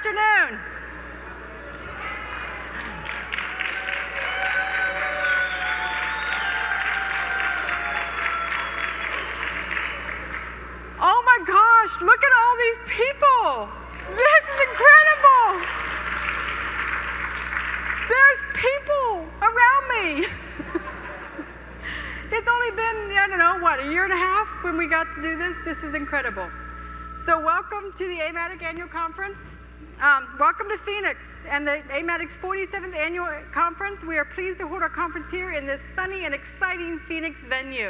afternoon. Oh my gosh, look at all these people. This is incredible. There's people around me. It's only been, I don't know, what, a year and a half when we got to do this? This is incredible. So welcome to the AMATIC Annual Conference. Welcome to Phoenix and the AMATIC's 47th Annual Conference. We are pleased to hold our conference here in this sunny and exciting Phoenix venue.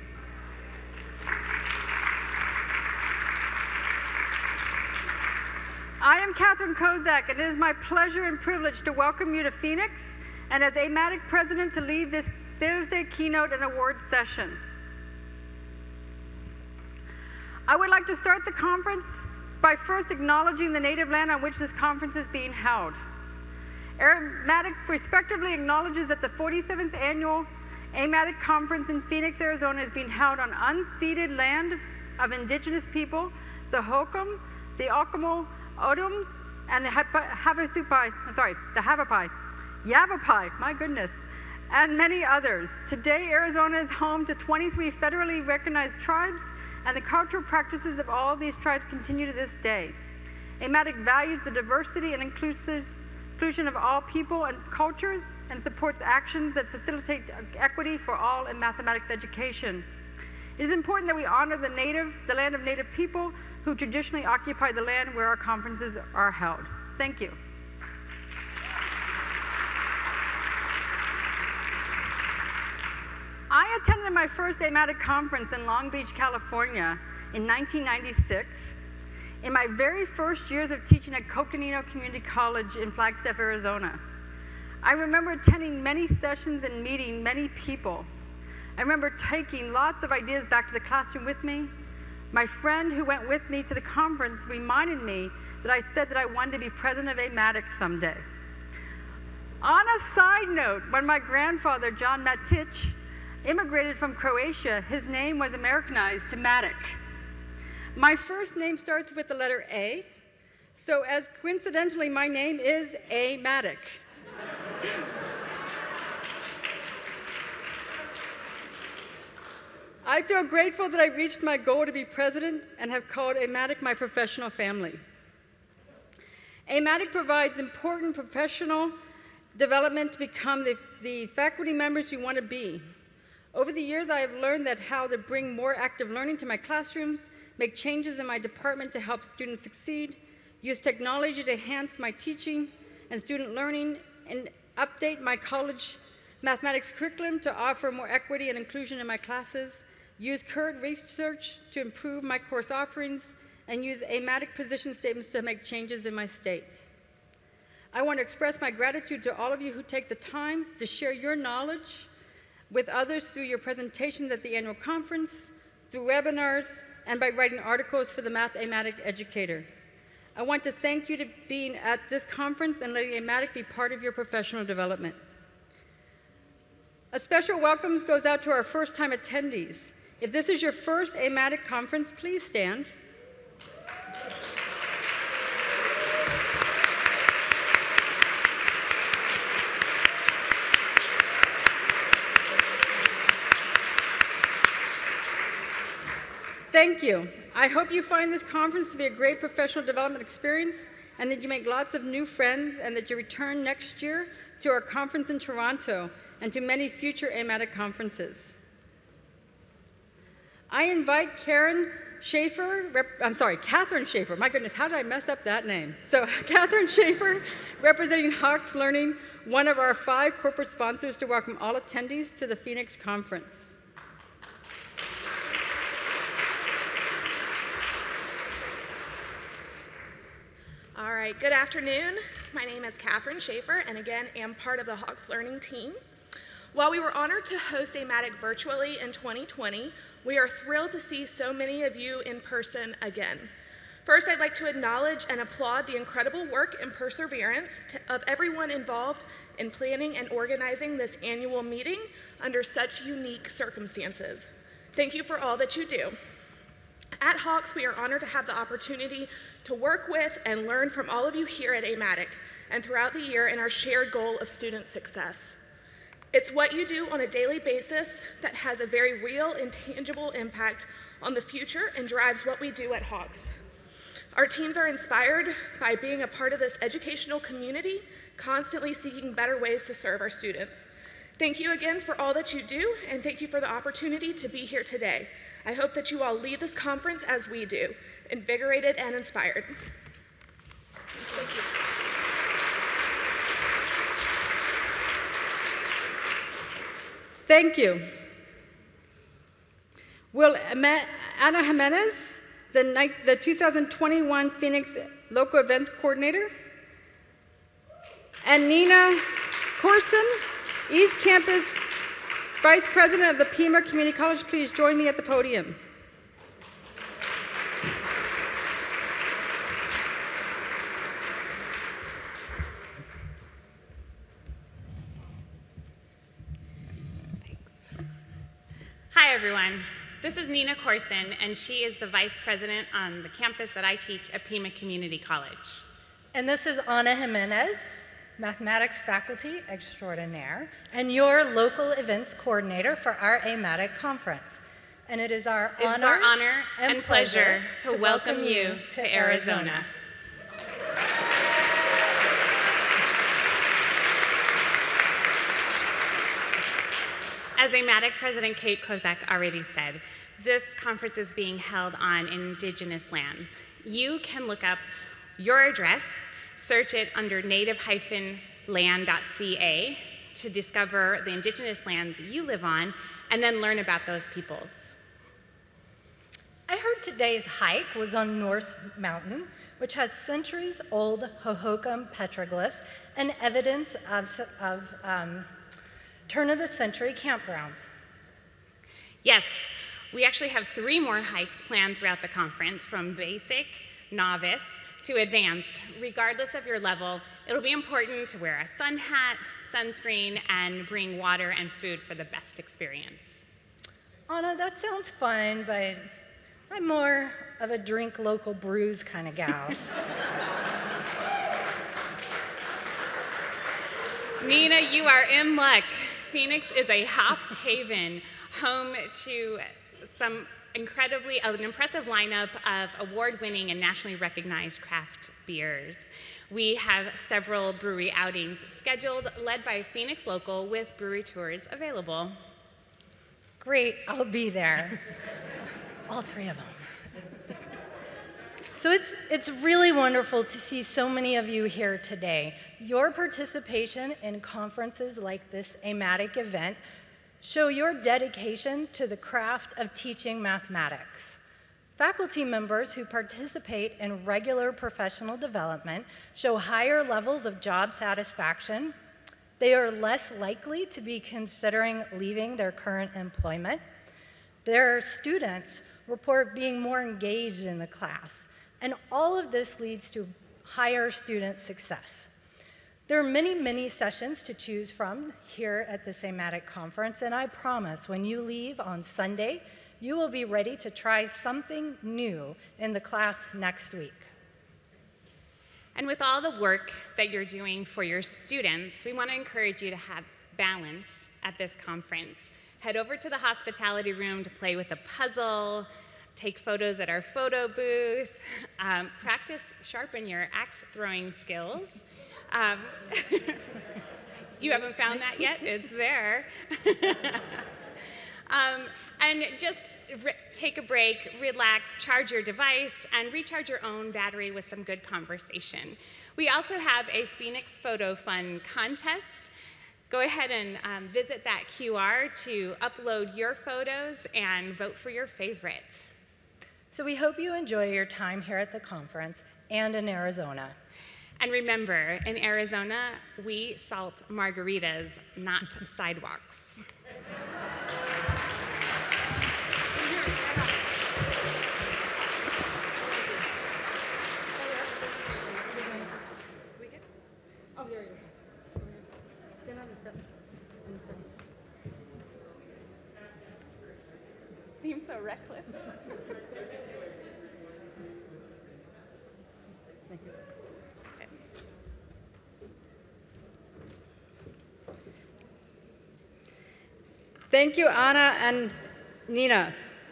I am Catherine Kozak, and it is my pleasure and privilege to welcome you to Phoenix and as AMATIC President to lead this Thursday keynote and awards session. I would like to start the conference by first acknowledging the native land on which this conference is being held. AMATIC respectively acknowledges that the 47th Annual AMATIC Conference in Phoenix, Arizona is being held on unceded land of indigenous people, the Hokum, the Okemo Odoms, and the Yavapai, my goodness, and many others. Today, Arizona is home to 23 federally recognized tribes, and the cultural practices of all these tribes continue to this day. AMATIC values the diversity and inclusion of all people and cultures and supports actions that facilitate equity for all in mathematics education. It is important that we honor the land of Native people who traditionally occupy the land where our conferences are held. Thank you. I attended my first AMATIC conference in Long Beach, California in 1996. In my very first years of teaching at Coconino Community College in Flagstaff, Arizona. I remember attending many sessions and meeting many people. I remember taking lots of ideas back to the classroom with me. My friend who went with me to the conference reminded me that I said that I wanted to be president of AMATIC someday. On a side note, when my grandfather, John Matic, immigrated from Croatia, his name was Americanized to Matic. My first name starts with the letter A, so as coincidentally, my name is AMATIC. I feel grateful that I reached my goal to be president and have called AMATIC my professional family. AMATIC provides important professional development to become the faculty members you want to be. Over the years, I have learned that how to bring more active learning to my classrooms, make changes in my department to help students succeed, use technology to enhance my teaching and student learning, and update my college mathematics curriculum to offer more equity and inclusion in my classes, use current research to improve my course offerings, and use AMATIC position statements to make changes in my state. I want to express my gratitude to all of you who take the time to share your knowledge with others through your presentations at the annual conference, through webinars, and by writing articles for the Math AMATIC Educator. I want to thank you for being at this conference and letting AMATIC be part of your professional development. A special welcome goes out to our first-time attendees. If this is your first AMATIC conference, please stand. Thank you. I hope you find this conference to be a great professional development experience and that you make lots of new friends and that you return next year to our conference in Toronto and to many future AMATIC conferences. I invite Catherine Schaefer, my goodness, how did I mess up that name? So Catherine Schaefer, representing Hawkes Learning, one of our 5 corporate sponsors, to welcome all attendees to the Phoenix conference. All right, good afternoon. My name is Catherine Schaefer, and again, am part of the Hawkes Learning team. While we were honored to host AMATIC virtually in 2020, we are thrilled to see so many of you in person again. First, I'd like to acknowledge and applaud the incredible work and perseverance of everyone involved in planning and organizing this annual meeting under such unique circumstances. Thank you for all that you do. At Hawks, we are honored to have the opportunity to work with and learn from all of you here at AMATIC and throughout the year in our shared goal of student success. It's what you do on a daily basis that has a very real and tangible impact on the future and drives what we do at Hawks. Our teams are inspired by being a part of this educational community, constantly seeking better ways to serve our students. Thank you again for all that you do, and thank you for the opportunity to be here today. I hope that you all leave this conference as we do, invigorated and inspired. Thank you. Thank you. Will Ana Jimenez, the 2021 Phoenix Local Events Coordinator, and Nina Corson, East Campus Vice President of the Pima Community College, please join me at the podium. Hi, everyone. This is Nina Corson, and she is the Vice President on the campus that I teach at Pima Community College. And this is Ana Jimenez, Mathematics Faculty Extraordinaire, and your local events coordinator for our AMATIC conference. And it is our honor and pleasure to welcome you to Arizona. As AMATIC President Kate Kozak already said, this conference is being held on Indigenous lands. You can look up your address, search it under native-land.ca to discover the Indigenous lands you live on, and then learn about those peoples. I heard today's hike was on North Mountain, which has centuries-old Hohokam petroglyphs and evidence of turn-of-the-century campgrounds. Yes, we actually have 3 more hikes planned throughout the conference, from basic, novice, to advanced. Regardless of your level, it'll be important to wear a sun hat, sunscreen, and bring water and food for the best experience. Anna, that sounds fun, but I'm more of a drink local brews kind of gal. Nina, you are in luck. Phoenix is a hops haven, home to an impressive lineup of award-winning and nationally recognized craft beers. We have several brewery outings scheduled, led by Phoenix Local, with brewery tours available. Great, I'll be there. All 3 of them. So it's really wonderful to see so many of you here today. Your participation in conferences like this AMATIC event show your dedication to the craft of teaching mathematics. Faculty members who participate in regular professional development show higher levels of job satisfaction. They are less likely to be considering leaving their current employment. Their students report being more engaged in the class. And all of this leads to higher student success. There are many, many sessions to choose from here at this AMATIC conference, and I promise when you leave on Sunday, you will be ready to try something new in the class next week. And with all the work that you're doing for your students, we want to encourage you to have balance at this conference. Head over to the hospitality room to play with a puzzle, take photos at our photo booth, practice, sharpen your axe throwing skills. You haven't found that yet? It's there. And just take a break, relax, charge your device, and recharge your own battery with some good conversation. We also have a Phoenix Photo Fun contest. Go ahead and visit that QR to upload your photos and vote for your favorite. So we hope you enjoy your time here at the conference and in Arizona. And remember, in Arizona, we salt margaritas, not sidewalks. Oh, there he is. Stand on the step. Seems so reckless. Thank you, Anna and Nina.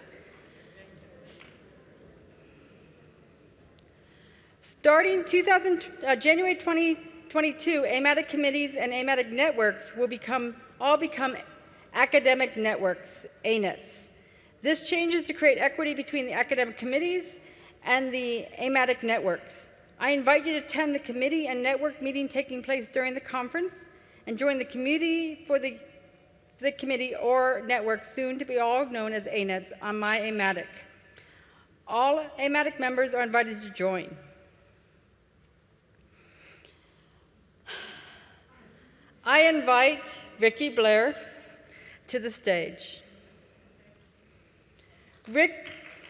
Starting January 2022, AMATIC committees and AMATIC networks will all become academic networks, ANETs. This change is to create equity between the academic committees and the AMATIC networks. I invite you to attend the committee and network meeting taking place during the conference and join the community for the committee or network, soon to be all known as ANETs, on My AMATIC. All AMATIC members are invited to join. I invite Ricky Blair to the stage. Rick,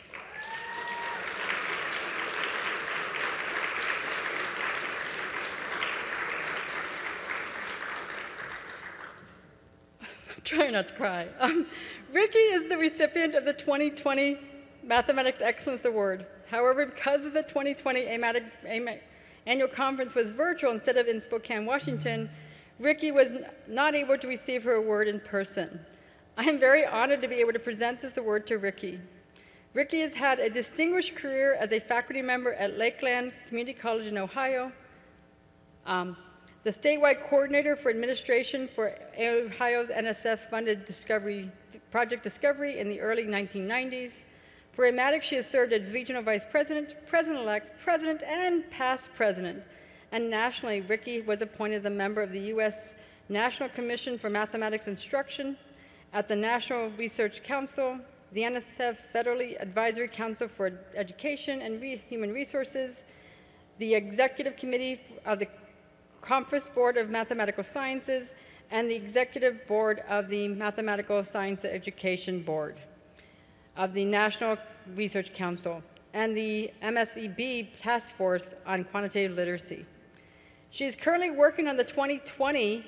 I'm trying not to cry. Ricky is the recipient of the 2020 Mathematics Excellence Award. However, because of the 2020 AMATIC annual conference was virtual instead of in Spokane, Washington, Ricky was not able to receive her award in person. I am very honored to be able to present this award to Ricky. Ricky has had a distinguished career as a faculty member at Lakeland Community College in Ohio, the statewide coordinator for administration for Ohio's NSF-funded Project Discovery in the early 1990s. For AMATIC, she has served as regional vice president, president-elect, president, and past president. And nationally, Ricky was appointed as a member of the U.S. National Commission for Mathematics Instruction at the National Research Council, the NSF Federally Advisory Council for Education and Human Resources, the Executive Committee of the Conference Board of Mathematical Sciences, and the Executive Board of the Mathematical Science Education Board of the National Research Council, and the MSEB Task Force on Quantitative Literacy. She is currently working on the 2020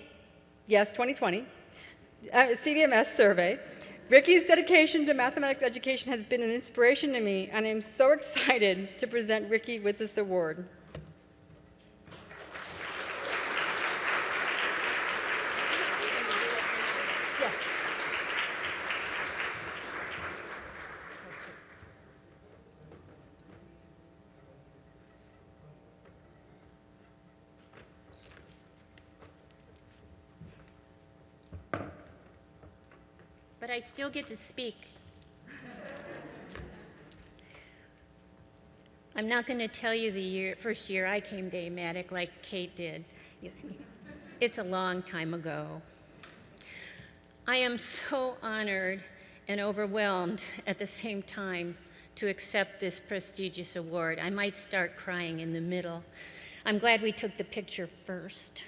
CVMS survey. Ricky's dedication to mathematics education has been an inspiration to me, and I'm so excited to present Ricky with this award. But I still get to speak. I'm not going to tell you the first year I came to AMATIC like Kate did. It's a long time ago. I am so honored and overwhelmed at the same time to accept this prestigious award. I might start crying in the middle. I'm glad we took the picture first.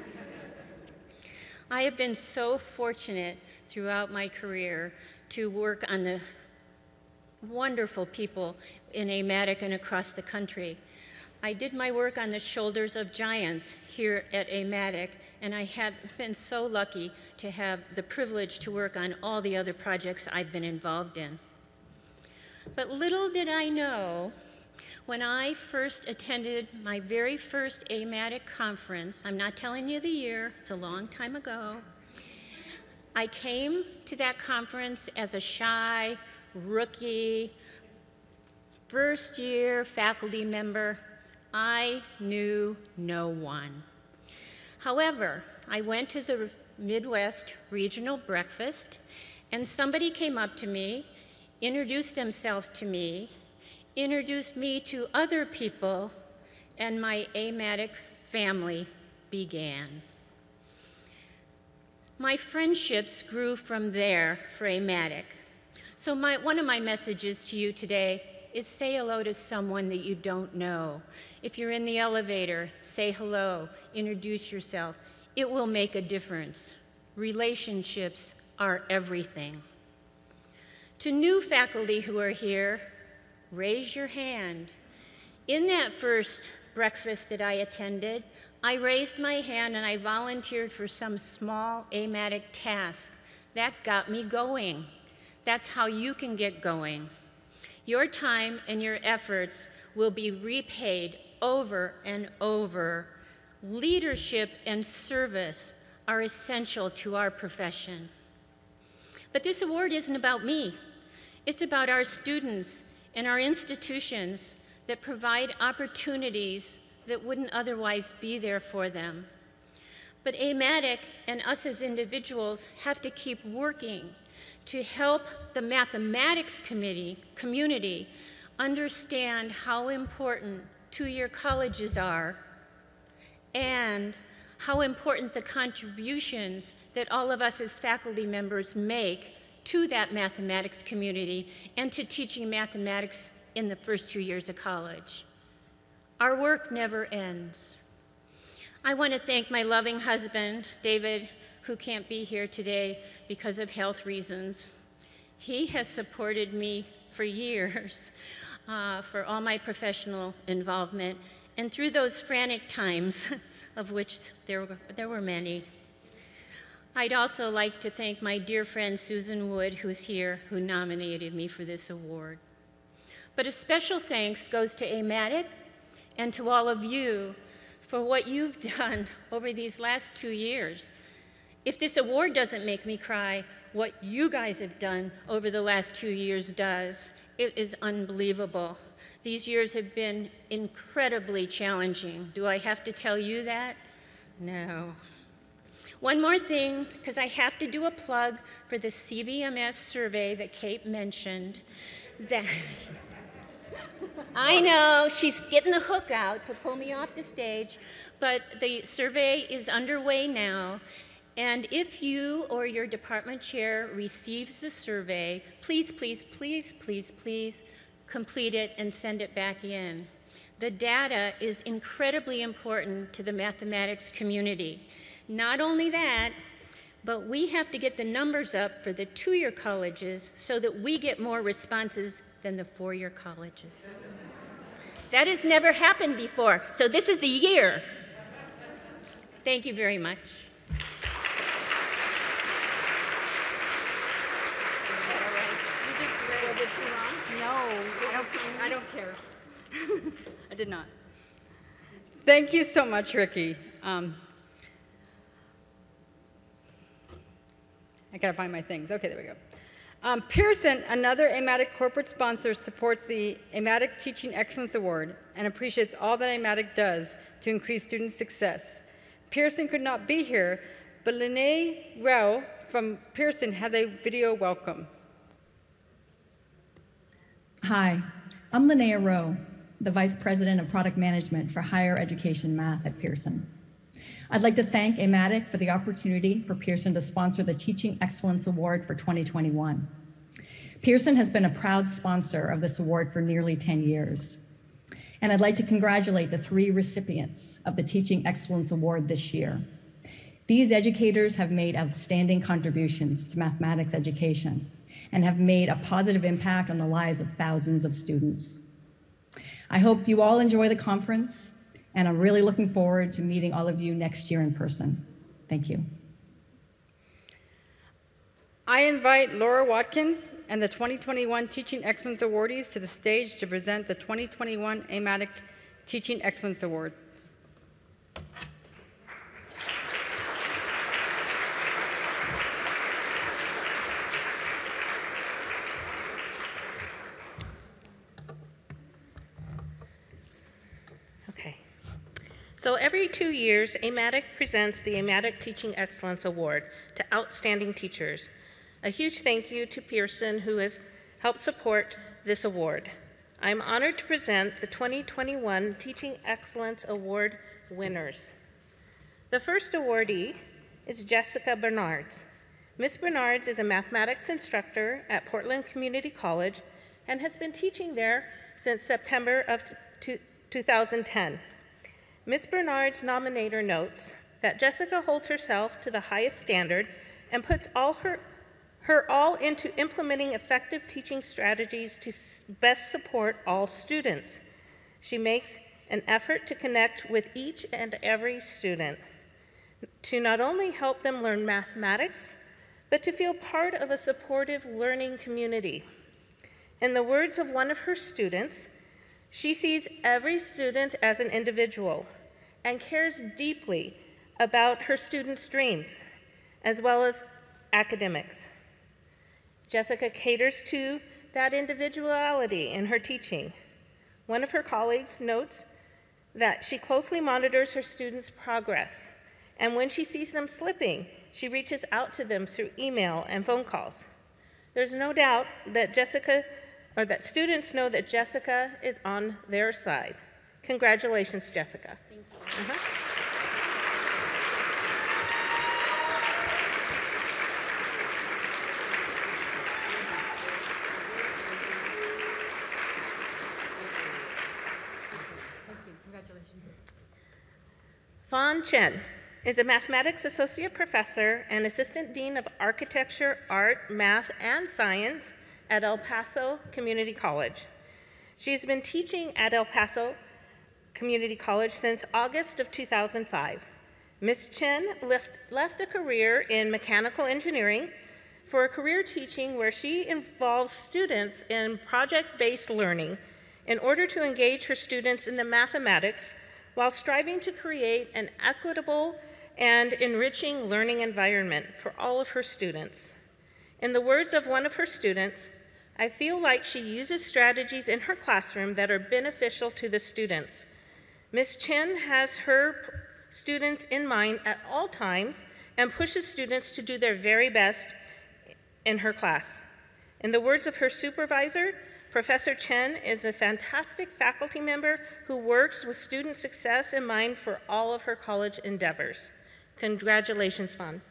I have been so fortunate throughout my career to work on the wonderful people in AMATIC and across the country. I did my work on the shoulders of giants here at AMATIC, and I have been so lucky to have the privilege to work on all the other projects I've been involved in. But little did I know, when I first attended my very first AMATIC conference, I'm not telling you the year, it's a long time ago, I came to that conference as a shy, rookie, first-year faculty member. I knew no one. However, I went to the Midwest Regional Breakfast, and somebody came up to me, introduced themselves to me, introduced me to other people, and my AMATIC family began. My friendships grew from there for AMATIC. So one of my messages to you today is say hello to someone that you don't know. If you're in the elevator, say hello, introduce yourself. It will make a difference. Relationships are everything. To new faculty who are here, raise your hand. In that first breakfast that I attended, I raised my hand and I volunteered for some small AMATIC task. That got me going. That's how you can get going. Your time and your efforts will be repaid over and over. Leadership and service are essential to our profession. But this award isn't about me. It's about our students and our institutions that provide opportunities that wouldn't otherwise be there for them. But AMATIC and us as individuals have to keep working to help the mathematics community understand how important two-year colleges are and how important the contributions that all of us as faculty members make to that mathematics community and to teaching mathematics in the first 2 years of college. Our work never ends. I want to thank my loving husband, David, who can't be here today because of health reasons. He has supported me for years for all my professional involvement and through those frantic times, of which there were many. I'd also like to thank my dear friend Susan Wood, who's here, who nominated me for this award. But a special thanks goes to AMATIC and to all of you for what you've done over these last 2 years. If this award doesn't make me cry, what you guys have done over the last 2 years does. It is unbelievable. These years have been incredibly challenging. Do I have to tell you that? No. One more thing, because I have to do a plug for the CBMS survey that Kate mentioned. That I know, she's getting the hook out to pull me off the stage, but the survey is underway now. And if you or your department chair receives the survey, please, please, please, please, please complete it and send it back in. The data is incredibly important to the mathematics community. Not only that, but we have to get the numbers up for the two-year colleges so that we get more responses than the four-year colleges. That has never happened before, so this is the year. Thank you very much. I don't care. I did not. Thank you so much, Ricky. I gotta find my things. Okay, there we go. Pearson, another AMATIC corporate sponsor, supports the AMATIC Teaching Excellence Award and appreciates all that AMATIC does to increase student success. Pearson could not be here, but Lene Rao from Pearson has a video welcome. Hi, I'm Linnea Rowe, the Vice President of Product Management for Higher Education Math at Pearson. I'd like to thank AMATIC for the opportunity for Pearson to sponsor the Teaching Excellence Award for 2021. Pearson has been a proud sponsor of this award for nearly 10 years. And I'd like to congratulate the 3 recipients of the Teaching Excellence Award this year. These educators have made outstanding contributions to mathematics education and have made a positive impact on the lives of thousands of students. I hope you all enjoy the conference, and I'm really looking forward to meeting all of you next year in person. Thank you. I invite Laura Watkins and the 2021 Teaching Excellence Awardees to the stage to present the 2021 AMATIC Teaching Excellence Awards. So every 2 years, AMATIC presents the AMATIC Teaching Excellence Award to outstanding teachers. A huge thank you to Pearson, who has helped support this award. I'm honored to present the 2021 Teaching Excellence Award winners. The first awardee is Jessica Bernards. Ms. Bernards is a mathematics instructor at Portland Community College and has been teaching there since September of 2010. Ms. Bernard's nominator notes that Jessica holds herself to the highest standard and puts her all into implementing effective teaching strategies to best support all students. She makes an effort to connect with each and every student to not only help them learn mathematics, but to feel part of a supportive learning community. In the words of one of her students, she sees every student as an individual and cares deeply about her students' dreams, as well as academics. Jessica caters to that individuality in her teaching. One of her colleagues notes that she closely monitors her students' progress, and when she sees them slipping, she reaches out to them through email and phone calls. There's no doubt that that students know that Jessica is on their side. Congratulations, Jessica. Thank you. Fan Chen is a mathematics associate professor and assistant dean of architecture, art, math, and science at El Paso Community College. She's been teaching at El Paso Community College since August of 2005. Ms. Chen left a career in mechanical engineering for a career teaching where she involves students in project-based learning in order to engage her students in the mathematics while striving to create an equitable and enriching learning environment for all of her students. In the words of one of her students, "I feel like she uses strategies in her classroom that are beneficial to the students." Ms. Chen has her students in mind at all times and pushes students to do their very best in her class. In the words of her supervisor, Professor Chen is a fantastic faculty member who works with student success in mind for all of her college endeavors. Congratulations, Fan.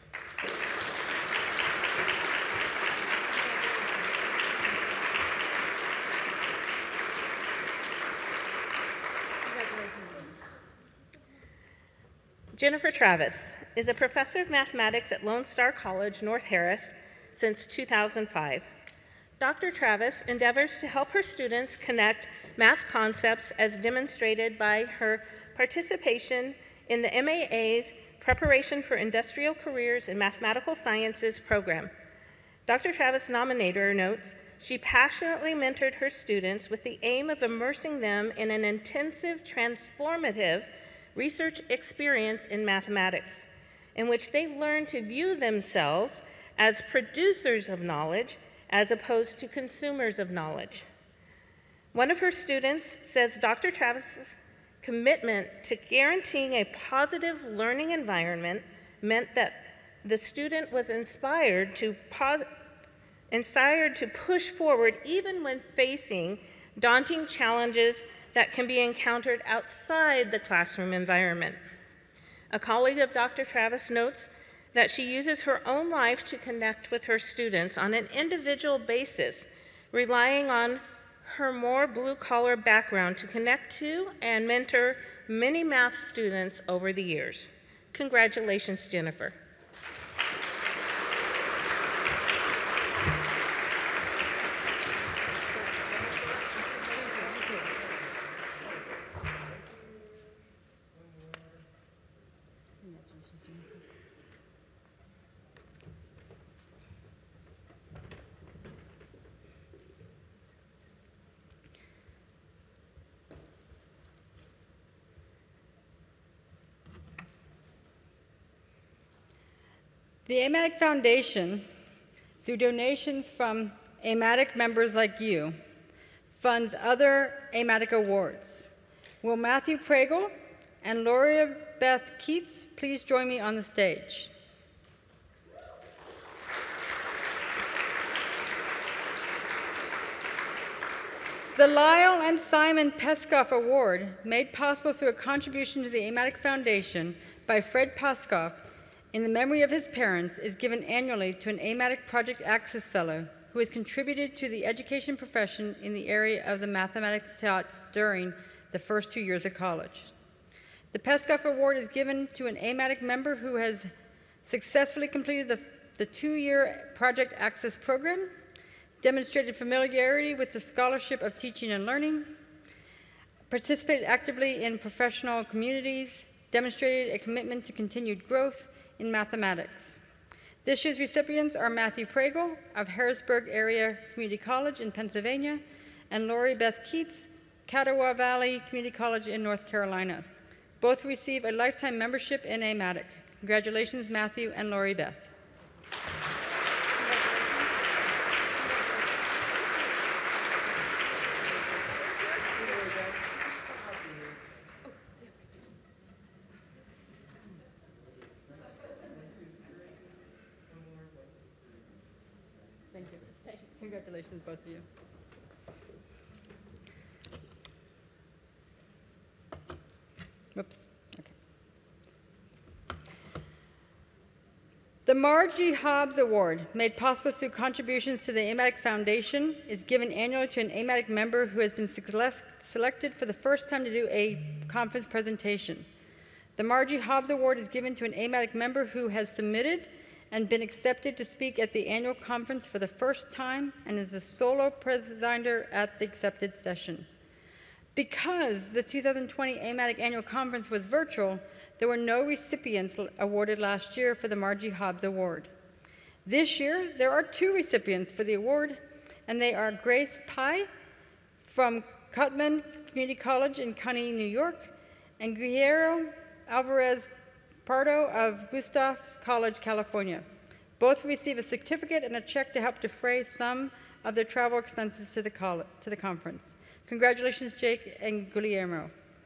Jennifer Travis is a professor of mathematics at Lone Star College, North Harris, since 2005. Dr. Travis endeavors to help her students connect math concepts as demonstrated by her participation in the MAA's Preparation for Industrial Careers in Mathematical Sciences program. Dr. Travis Nominator notes, she passionately mentored her students with the aim of immersing them in an intensive, transformative research experience in mathematics, in which they learn to view themselves as producers of knowledge as opposed to consumers of knowledge. One of her students says Dr. Travis's commitment to guaranteeing a positive learning environment meant that the student was inspired to push forward even when facing daunting challenges that can be encountered outside the classroom environment. A colleague of Dr. Travis notes that she uses her own life to connect with her students on an individual basis, relying on her more blue-collar background to connect to and mentor many math students over the years. Congratulations, Jennifer. The AMATIC Foundation, through donations from AMATIC members like you, funds other AMATIC awards. Will Matthew Pregel and Laura Beth Keats please join me on the stage? The Lyle and Simon Peskoff Award, made possible through a contribution to the AMATIC Foundation by Fred Peskoff in the memory of his parents, is given annually to an AMATIC Project Access Fellow who has contributed to the education profession in the area of the mathematics taught during the first 2 years of college. The Peskoff Award is given to an AMATIC member who has successfully completed the 2-year Project Access program, demonstrated familiarity with the scholarship of teaching and learning, participated actively in professional communities, demonstrated a commitment to continued growth in mathematics. This year's recipients are Matthew Pregel of Harrisburg Area Community College in Pennsylvania and Lori Beth Keats, Catawba Valley Community College in North Carolina. Both receive a lifetime membership in AMATIC. Congratulations, Matthew and Lori Beth. Congratulations, both of you. Whoops. Okay. The Margie Hobbs Award, made possible through contributions to the AMATIC Foundation, is given annually to an AMATIC member who has been selected for the first time to do a conference presentation. The Margie Hobbs Award is given to an AMATIC member who has submitted and been accepted to speak at the annual conference for the first time and is the solo presenter at the accepted session. Because the 2020 AMATIC Annual Conference was virtual, there were no recipients awarded last year for the Margie Hobbs Award. This year, there are 2 recipients for the award, and they are Grace Pye from Cutman Community College in Kearney, New York, and Guillermo Alvarez Pardo of Gustav College, California. Both receive a certificate and a check to help defray some of their travel expenses to the conference. Congratulations, Jake and Guillermo.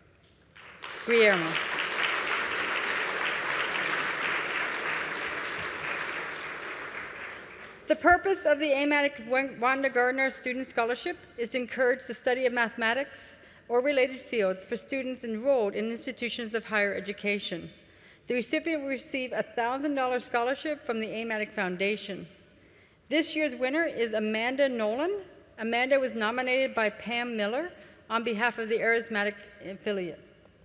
The purpose of the AMATIC Wanda Gardner Student Scholarship is to encourage the study of mathematics or related fields for students enrolled in institutions of higher education. The recipient will receive a $1,000 scholarship from the AMATIC Foundation. This year's winner is Amanda Nolan. Amanda was nominated by Pam Miller on behalf of the Arismatic affiliate.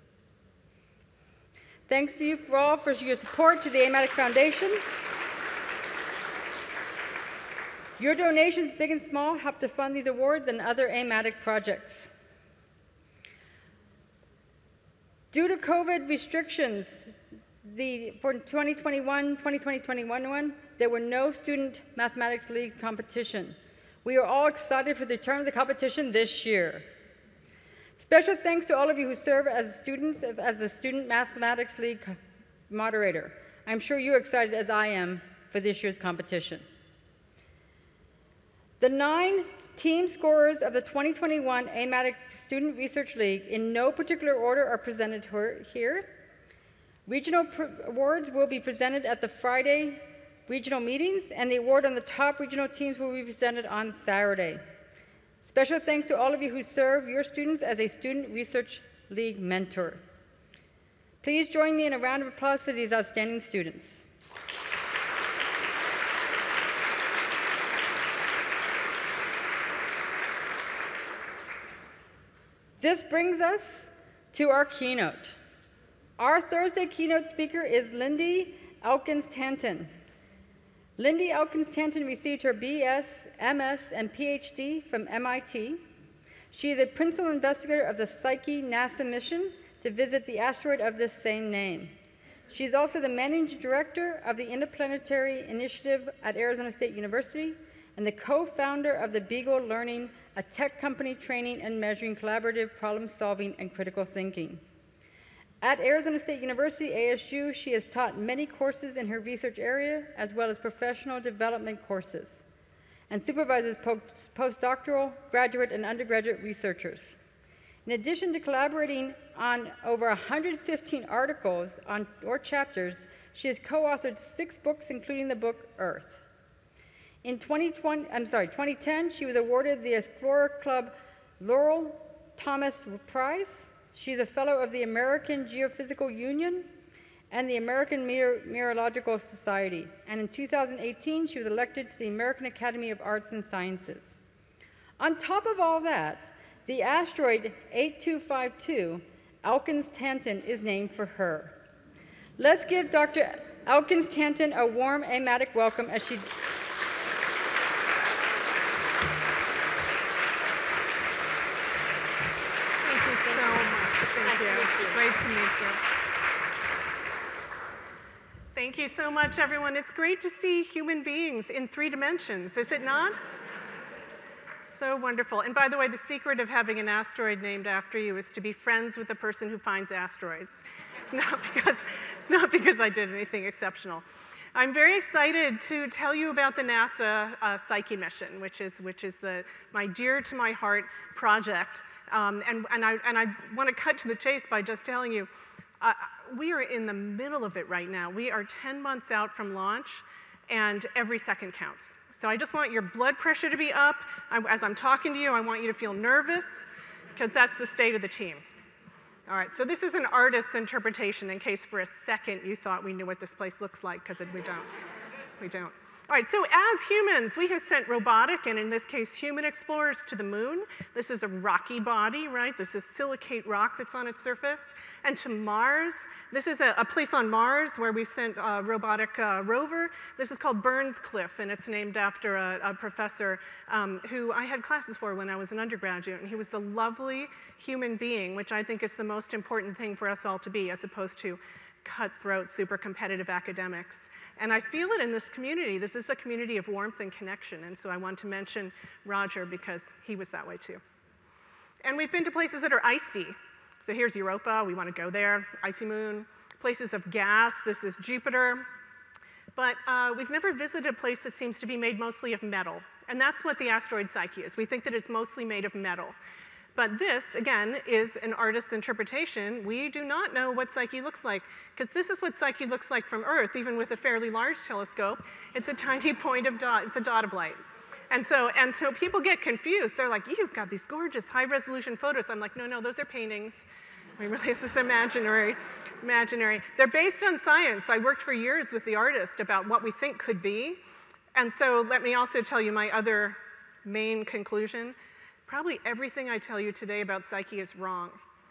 Thanks to you all for your support to the AMATIC Foundation. Your donations, big and small, help to fund these awards and other AMATIC projects. Due to COVID restrictions, for 2020-2021, there were no Student Mathematics League competition. We are all excited for the return of the competition this year. Special thanks to all of you who serve as students as the Student Mathematics League moderator. I'm sure you're excited as I am for this year's competition. The 9 team scorers of the 2021 AMATIC Student Research League in no particular order are presented here. Regional awards will be presented at the Friday regional meetings, and the award on the top regional teams will be presented on Saturday. Special thanks to all of you who serve your students as a Student Research League mentor. Please join me in a round of applause for these outstanding students. This brings us to our keynote. Our Thursday keynote speaker is Lindy Elkins-Tanton. Lindy Elkins-Tanton received her BS, MS, and PhD from MIT. She is a principal investigator of the Psyche NASA mission to visit the asteroid of this same name. She is also the managing director of the Interplanetary Initiative at Arizona State University and the co-founder of the Beagle Learning, a tech company training and measuring collaborative problem solving and critical thinking. At Arizona State University, ASU, she has taught many courses in her research area, as well as professional development courses, and supervises postdoctoral, graduate, and undergraduate researchers. In addition to collaborating on over 115 articles or chapters, she has co-authored 6 books, including the book Earth. In 2010, she was awarded the Explorer Club Laurel Thomas Prize. She's a fellow of the American Geophysical Union and the American Meteorological Society. And in 2018, she was elected to the American Academy of Arts and Sciences. On top of all that, the asteroid 8252, Elkins-Tanton, is named for her. Let's give Dr. Elkins-Tanton a warm AMATIC welcome as she... Great to meet you. Thank you so much, everyone. It's great to see human beings in 3 dimensions, is it not? So wonderful. And by the way, the secret of having an asteroid named after you is to be friends with the person who finds asteroids. It's not because I did anything exceptional. I'm very excited to tell you about the NASA Psyche mission, which is my dear to my heart project. And I want to cut to the chase by just telling you, we are in the middle of it right now. We are 10 months out from launch, and every second counts. So I just want your blood pressure to be up. As I'm talking to you, I want you to feel nervous, because that's the state of the team. All right, so this is an artist's interpretation in case for a second you thought we knew what this place looks like, because we don't. We don't. All right, so as humans, we have sent robotic, and in this case, human explorers to the moon. This is a rocky body, right? This is silicate rock that's on its surface. And to Mars, this is a place on Mars where we sent a robotic rover. This is called Burns Cliff, and it's named after a professor who I had classes for when I was an undergraduate, and he was a lovely human being, which I think is the most important thing for us all to be, as opposed to cutthroat, super competitive academics. And I feel it in this community. This is a community of warmth and connection, and so I want to mention Roger because he was that way too. And we've been to places that are icy. So here's Europa, we want to go there, icy moon. Places of gas, this is Jupiter. But we've never visited a place that seems to be made mostly of metal, and that's what the asteroid Psyche is. We think that it's mostly made of metal. But this, again, is an artist's interpretation. We do not know what Psyche looks like, because this is what Psyche looks like from Earth, even with a fairly large telescope. It's a tiny point of dot, it's a dot of light. And so people get confused. They're like, you've got these gorgeous high-resolution photos. I'm like, no, those are paintings. I mean, really, this is imaginary. They're based on science. I worked for years with the artist about what we think could be. And so let me also tell you my other main conclusion. Probably everything I tell you today about Psyche is wrong.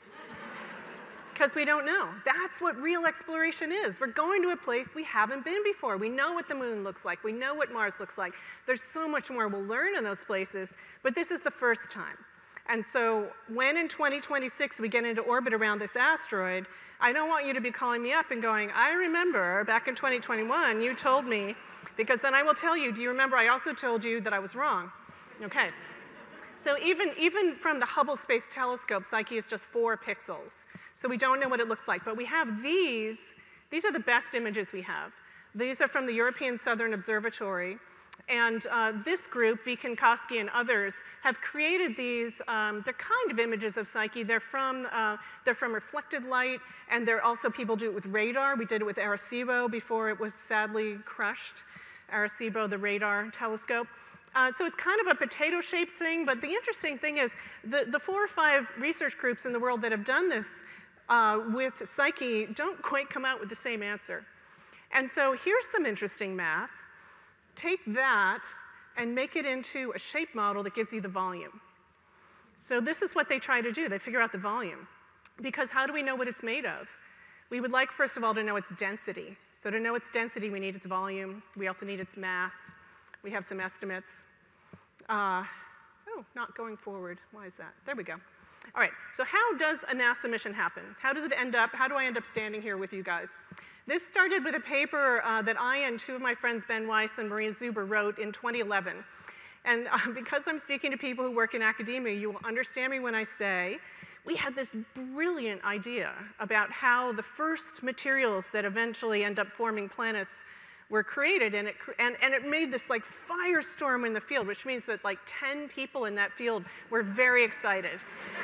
Because we don't know. That's what real exploration is. We're going to a place we haven't been before. We know what the moon looks like. We know what Mars looks like. There's so much more we'll learn in those places, but this is the first time. And so when in 2026 we get into orbit around this asteroid, I don't want you to be calling me up and going, I remember back in 2021 you told me, because then I will tell you, do you remember I also told you that I was wrong? Okay. So even from the Hubble Space Telescope, Psyche is just 4 pixels. So we don't know what it looks like. But we have these are the best images we have. These are from the European Southern Observatory. And this group, Vikenkowski and others, have created these, they're kind of images of Psyche. They're from reflected light, and they're also, people do it with radar. We did it with Arecibo before it was sadly crushed, Arecibo, the radar telescope. So it's kind of a potato-shaped thing, but the interesting thing is the 4 or 5 research groups in the world that have done this with Psyche don't quite come out with the same answer. And so here's some interesting math. Take that and make it into a shape model that gives you the volume. So this is what they try to do. They figure out the volume. Because how do we know what it's made of? We would like, first of all, to know its density. So to know its density, we need its volume. We also need its mass. We have some estimates. Oh, not going forward. Why is that? There we go. All right, so how does a NASA mission happen? How do I end up standing here with you guys? This started with a paper that I and 2 of my friends, Ben Weiss and Maria Zuber, wrote in 2011. And because I'm speaking to people who work in academia, you will understand me when I say, we had this brilliant idea about how the first materials that eventually end up forming planets were created, and it made this like firestorm in the field, which means that like 10 people in that field were very excited.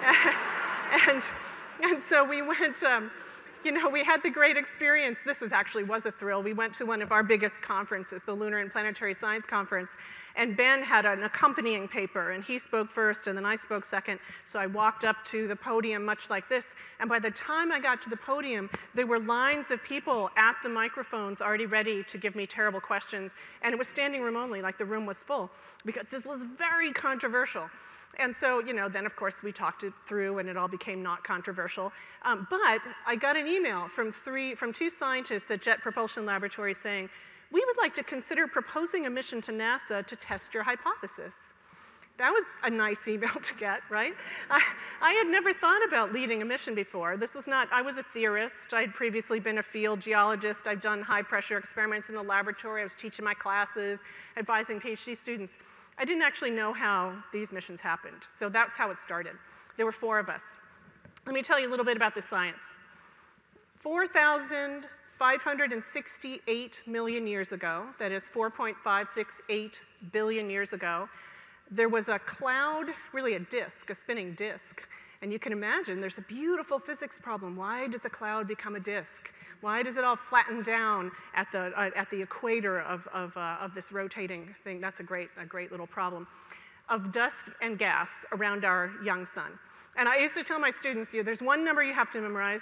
and so we went, we had the great experience. This was a thrill. We went to one of our biggest conferences, the Lunar and Planetary Science Conference, and Ben had an accompanying paper, and he spoke first, and then I spoke second. So I walked up to the podium much like this, and by the time I got to the podium, there were lines of people at the microphones already ready to give me terrible questions, and it was standing room only, like the room was full, because this was very controversial. And so, then of course we talked it through and it all became not controversial. But I got an email from 2 scientists at Jet Propulsion Laboratory saying, we would like to consider proposing a mission to NASA to test your hypothesis. That was a nice email to get, right? I had never thought about leading a mission before. I was a theorist. I'd previously been a field geologist. I'd done high pressure experiments in the laboratory. I was teaching my classes, advising PhD students. I didn't actually know how these missions happened, so that's how it started. There were 4 of us. Let me tell you a little bit about the science. 4,568 million years ago, that is 4.568 billion years ago, there was a cloud, really a disk, a spinning disk, And you can imagine there's a beautiful physics problem. Why does a cloud become a disk? Why does it all flatten down at the equator of this rotating thing? That's a great little problem of dust and gas around our young sun. And I used to tell my students, there's one number you have to memorize,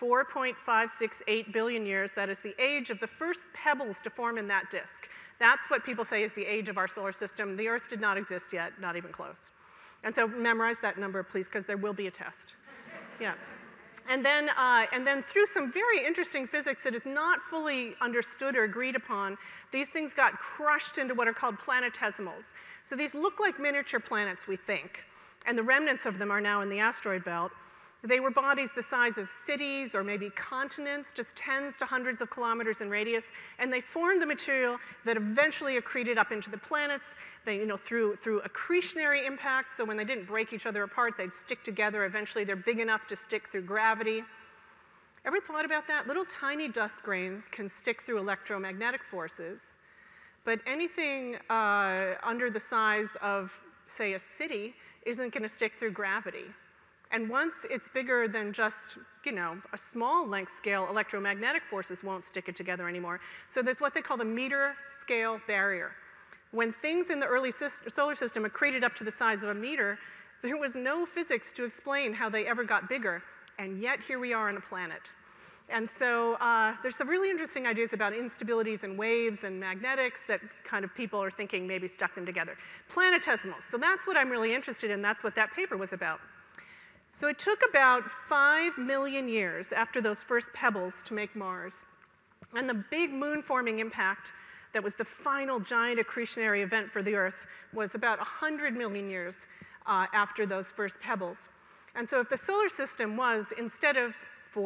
4.568 billion years. That is the age of the first pebbles to form in that disk. That's what people say is the age of our solar system. The Earth did not exist yet, not even close. And so memorize that number, please, because there will be a test. Yeah. And then through some very interesting physics that is not fully understood or agreed upon, these things got crushed into what are called planetesimals. So these look like miniature planets, we think, and the remnants of them are now in the asteroid belt. They were bodies the size of cities or maybe continents, just tens to hundreds of kilometers in radius, and they formed the material that eventually accreted up into the planets. They, through accretionary impact, so when they didn't break each other apart, they'd stick together. Eventually, they're big enough to stick through gravity. Ever thought about that? Little tiny dust grains can stick through electromagnetic forces, but anything under the size of, say, a city isn't going to stick through gravity. And once it's bigger than just, a small length scale, electromagnetic forces won't stick it together anymore. So there's what they call the meter scale barrier. When things in the early solar system accreted up to the size of a meter, there was no physics to explain how they ever got bigger. And yet here we are on a planet. And so there's some really interesting ideas about instabilities and waves and magnetics that kind of people are thinking maybe stuck them together. Planetesimals. So that's what I'm really interested in. That's what that paper was about. So it took about 5 million years after those first pebbles to make Mars. And the big moon-forming impact that was the final giant accretionary event for the Earth was about 100 million years after those first pebbles. And so if the solar system was, instead of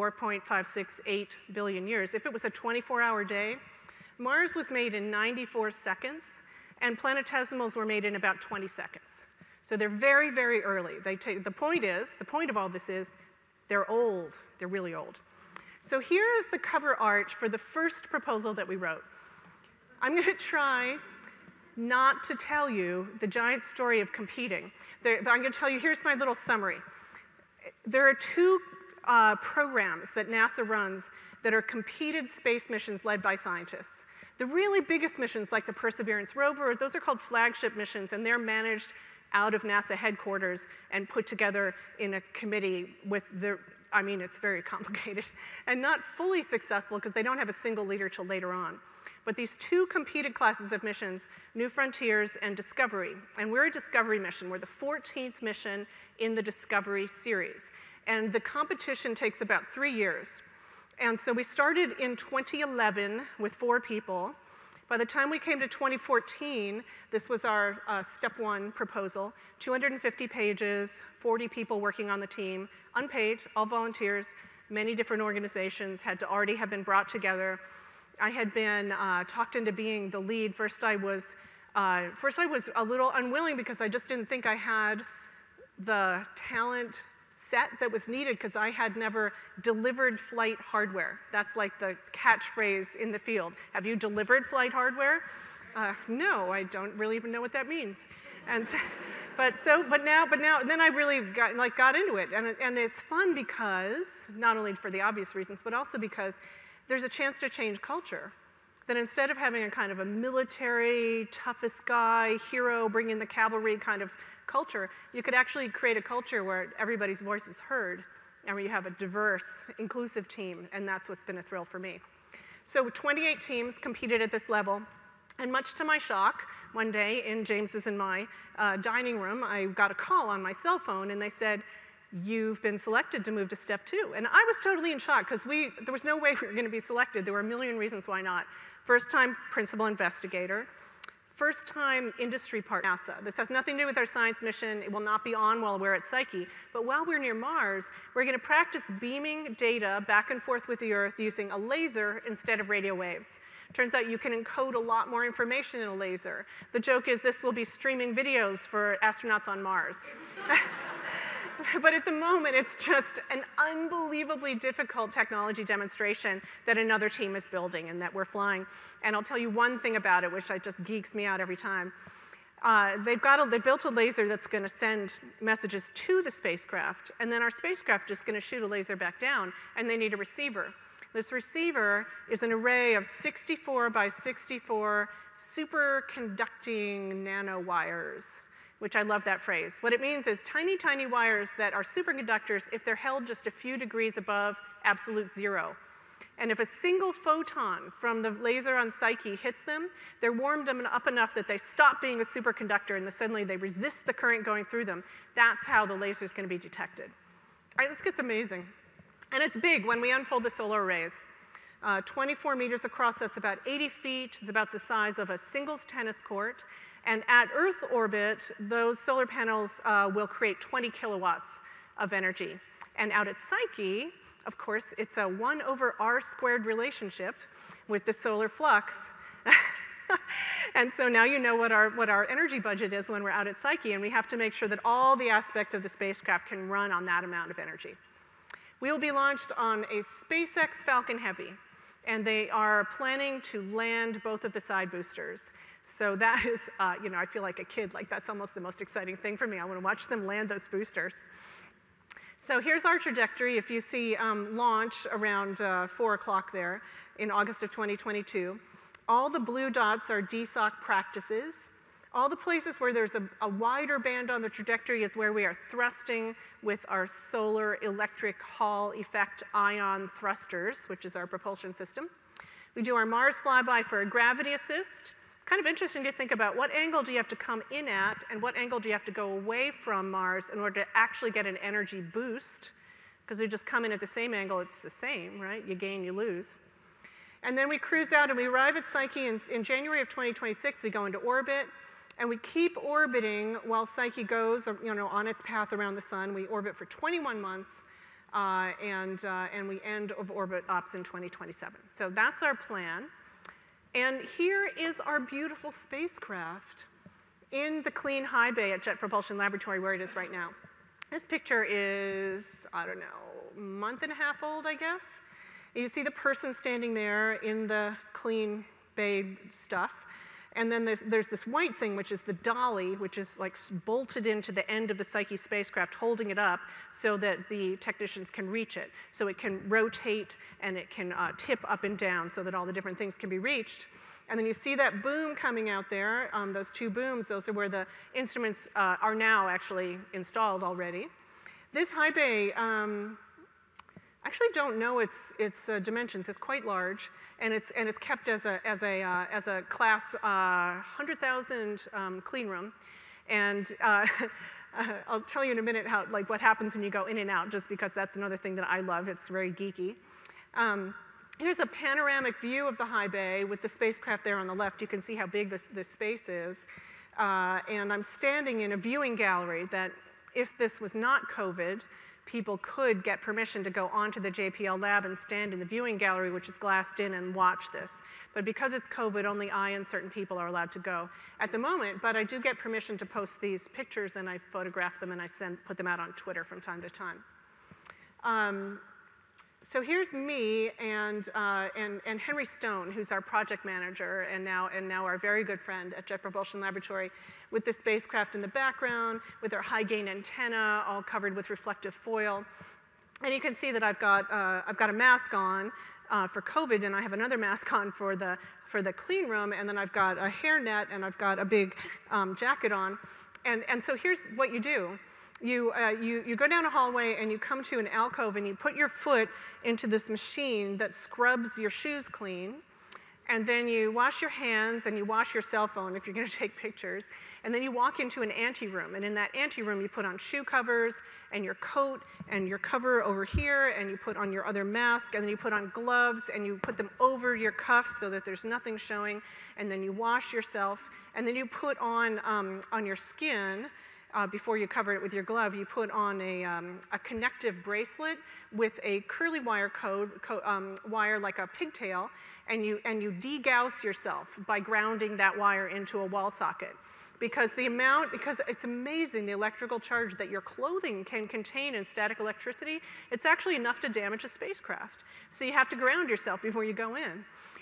4.568 billion years, if it was a 24-hour day, Mars was made in 94 seconds, and planetesimals were made in about 20 seconds. So they're very, very early. The point of all this is, they're old. They're really old. So here is the cover art for the first proposal that we wrote. I'm going to try not to tell you the giant story of competing, but I'm going to tell you, here's my little summary. There are two programs that NASA runs that are competed space missions led by scientists. The really biggest missions, like the Perseverance rover, those are called flagship missions, and they're managed out of NASA headquarters and put together in a committee with it's very complicated and not fully successful because they don't have a single leader till later on. But these two competed classes of missions, New Frontiers and Discovery, and we're a Discovery mission. We're the 14th mission in the Discovery series. And the competition takes about 3 years. And so we started in 2011 with 4 people. By the time we came to 2014, this was our step 1 proposal, 250 pages, 40 people working on the team, unpaid, all volunteers, many different organizations had to already have been brought together. I had been talked into being the lead. First I was a little unwilling because I just didn't think I had the talent set that was needed because I had never delivered flight hardware. That's like the catchphrase in the field. Have you delivered flight hardware? No, I don't really even know what that means. And so, but now, then I really got into it, and it's fun because not only for the obvious reasons, but also because there's a chance to change culture. That instead of having a kind of a military, toughest guy, hero, bring in the cavalry kind of culture, you could actually create a culture where everybody's voice is heard and where you have a diverse, inclusive team, and that's what's been a thrill for me. So 28 teams competed at this level, and much to my shock, one day in James's and my dining room, I got a call on my cell phone, and they said, "You've been selected to move to step 2. And I was totally in shock because there was no way we were going to be selected. There were a million reasons why not. First time principal investigator, first time industry partner, NASA. This has nothing to do with our science mission. It will not be on while we're at Psyche. But while we're near Mars, we're going to practice beaming data back and forth with the Earth using a laser instead of radio waves. Turns out you can encode a lot more information in a laser. The joke is this will be streaming videos for astronauts on Mars. But at the moment, it's just an unbelievably difficult technology demonstration that another team is building and that we're flying. And I'll tell you one thing about it, which just geeks me out every time. They built a laser that's going to send messages to the spacecraft, and then our spacecraft is going to shoot a laser back down, and they need a receiver. This receiver is an array of 64 by 64 superconducting nanowires, which I love that phrase. What it means is tiny, tiny wires that are superconductors if they're held just a few degrees above absolute zero. And if a single photon from the laser on Psyche hits them, they're warmed up enough that they stop being a superconductor and suddenly they resist the current going through them. That's how the laser is going to be detected. All right, this gets amazing. And it's big when we unfold the solar arrays. 24 meters across, that's about 80 feet. It's about the size of a singles tennis court. And at Earth orbit, those solar panels will create 20 kilowatts of energy. And out at Psyche, of course, it's a 1/r² relationship with the solar flux. And so now you know what our energy budget is when we're out at Psyche, and we have to make sure that all the aspects of the spacecraft can run on that amount of energy. We will be launched on a SpaceX Falcon Heavy, and they are planning to land both of the side boosters. So that is, you know, I feel like a kid, like that's almost the most exciting thing for me. I want to watch them land those boosters. So here's our trajectory. If you see launch around 4 o'clock there in August of 2022, all the blue dots are DSOC practices. All the places where there's a wider band on the trajectory is where we are thrusting with our solar electric Hall effect ion thrusters, which is our propulsion system. We do our Mars flyby for a gravity assist. Kind of interesting to think about what angle do you have to come in at and what angle do you have to go away from Mars in order to actually get an energy boost. Because we just come in at the same angle, it's the same, right? You gain, you lose. And then we cruise out and we arrive at Psyche in January of 2026. We go into orbit. And we keep orbiting while Psyche goes, you know, on its path around the sun. We orbit for 21 months, and we end of orbit ops in 2027. So that's our plan. And here is our beautiful spacecraft in the clean high bay at Jet Propulsion Laboratory, where it is right now. This picture is, I don't know, a month and a half old, I guess. And you see the person standing there in the clean bay stuff. And then there's this white thing, which is the dolly, which is like bolted into the end of the Psyche spacecraft, holding it up so that the technicians can reach it. So it can rotate and it can tip up and down so that all the different things can be reached. And then you see that boom coming out there, those two booms, those are where the instruments are now actually installed already. This high bay, actually don't know its dimensions. It's quite large, and it's kept as a class 100,000 clean room. And I'll tell you in a minute what happens when you go in and out, just because that's another thing that I love. It's very geeky. Here's a panoramic view of the high bay with the spacecraft there on the left. You can see how big this space is. And I'm standing in a viewing gallery that, if this was not COVID, people could get permission to go onto the JPL lab and stand in the viewing gallery, which is glassed in, and watch this. But because it's COVID, only I and certain people are allowed to go at the moment. But I do get permission to post these pictures, and I photograph them, and I put them out on Twitter from time to time. So here's me and Henry Stone, who's our project manager and now our very good friend at Jet Propulsion Laboratory, with the spacecraft in the background, with our high gain antenna all covered with reflective foil. And you can see that I've got a mask on for COVID, and I have another mask on for the clean room, and then I've got a hairnet, and I've got a big jacket on. And so here's what you do. You go down a hallway and you come to an alcove and you put your foot into this machine that scrubs your shoes clean. And then you wash your hands and you wash your cell phone if you're going to take pictures. And then you walk into an anteroom. And in that anteroom, you put on shoe covers and your coat and your cover over here. And you put on your other mask. And then you put on gloves and you put them over your cuffs so that there's nothing showing. And then you wash yourself. And then you put on your skin, before you cover it with your glove, you put on a connective bracelet with a curly wire wire like a pigtail, and you degauss yourself by grounding that wire into a wall socket. Because it's amazing the electrical charge that your clothing can contain in static electricity, it's actually enough to damage a spacecraft. So you have to ground yourself before you go in.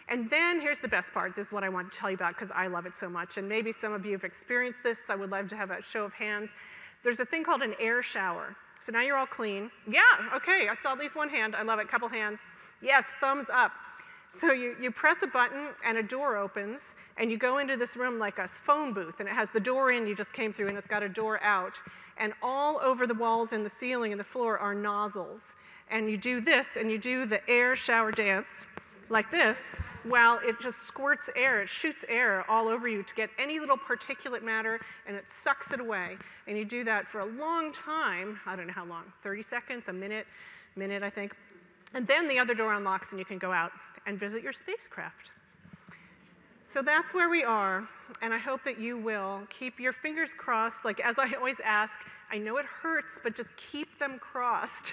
And then here's the best part. This is what I want to tell you about because I love it so much. And maybe some of you have experienced this. I would love to have a show of hands. There's a thing called an air shower. So now you're all clean. Yeah, okay, I saw at least one hand. I love it, couple hands. Yes, thumbs up. So you press a button and a door opens and you go into this room like a phone booth and it has the door in you just came through and it's got a door out. And all over the walls and the ceiling and the floor are nozzles. And you do this and you do the air shower dance like this while it just squirts air, it shoots air all over you to get any little particulate matter and it sucks it away. And you do that for a long time, I don't know how long, 30 seconds, a minute I think. And then the other door unlocks and you can go out and visit your spacecraft. So that's where we are, and I hope that you will keep your fingers crossed. Like, as I always ask, I know it hurts, but just keep them crossed.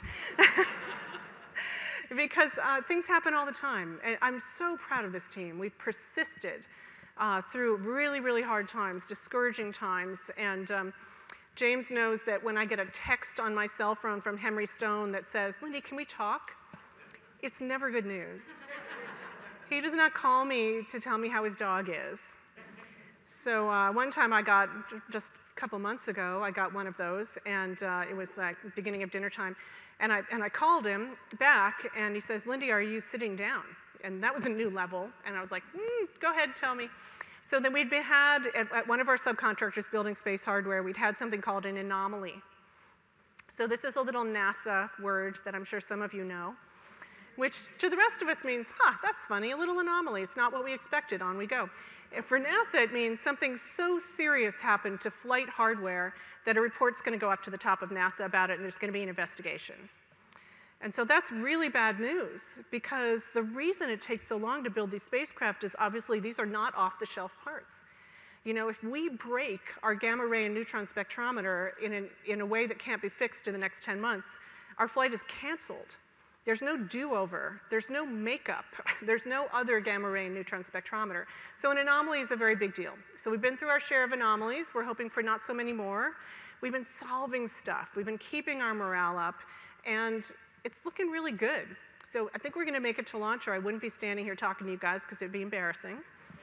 Because things happen all the time, and I'm so proud of this team. We've persisted through really, really hard times, discouraging times, and James knows that when I get a text on my cell phone from Henry Stone that says, "Lindy, can we talk?" It's never good news. He does not call me to tell me how his dog is. So one time I got, just a couple months ago, I got one of those, and it was beginning of dinner time, and I called him back, and he says, "Lindy, are you sitting down?" And that was a new level, and I was like, go ahead, tell me. So then we'd had, at one of our subcontractors building space hardware, we'd had something called an anomaly. So this is a little NASA word that I'm sure some of you know, which to the rest of us means, that's funny, a little anomaly. It's not what we expected, on we go. And for NASA, it means something so serious happened to flight hardware that a report's gonna go up to the top of NASA about it and there's gonna be an investigation. And so that's really bad news because the reason it takes so long to build these spacecraft is obviously these are not off-the-shelf parts. You know, if we break our gamma ray and neutron spectrometer in a way that can't be fixed in the next 10 months, our flight is canceled. There's no do-over, there's no makeup, there's no other gamma ray and neutron spectrometer. So an anomaly is a very big deal. So we've been through our share of anomalies, we're hoping for not so many more. We've been solving stuff, we've been keeping our morale up, and it's looking really good. So I think we're gonna make it to launch, or I wouldn't be standing here talking to you guys because it'd be embarrassing.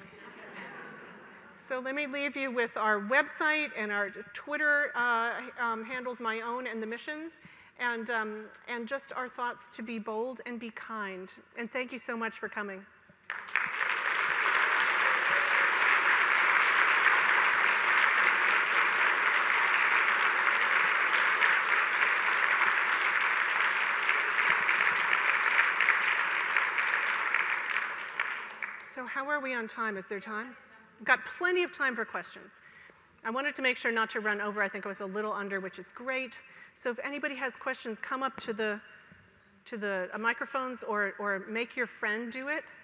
So let me leave you with our website and our Twitter handles, my own and the missions. And just our thoughts to be bold and be kind. And thank you so much for coming. So how are we on time? Is there time? We've got plenty of time for questions. I wanted to make sure not to run over. I think I was a little under, which is great. So if anybody has questions, come up to the microphones or make your friend do it.